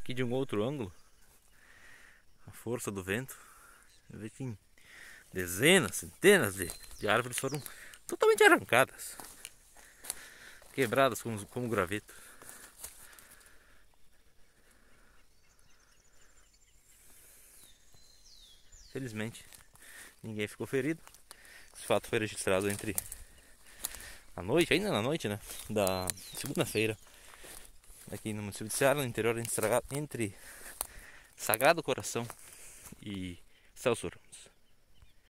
Aqui de um outro ângulo, a força do vento, você vê que dezenas, centenas de árvores foram totalmente arrancadas, quebradas como graveto. Felizmente, ninguém ficou ferido. Esse fato foi registrado entre a noite, ainda na noite, né, da segunda-feira, aqui no município de Ceará, no interior entre Sagrado Coração e Celso Ramos.